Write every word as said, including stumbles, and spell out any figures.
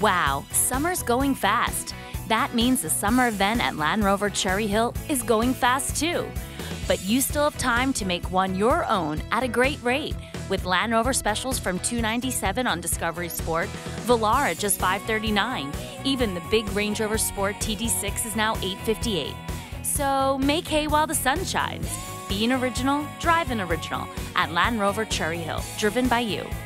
Wow, summer's going fast. That means the summer event at Land Rover Cherry Hill is going fast too. But you still have time to make one your own at a great rate with Land Rover specials from two hundred ninety-seven dollars on Discovery Sport, Velar at just five hundred thirty-nine dollars. Even the big Range Rover Sport T D six is now eight hundred fifty-eight dollars. So make hay while the sun shines. Be an original, drive an original at Land Rover Cherry Hill, driven by you.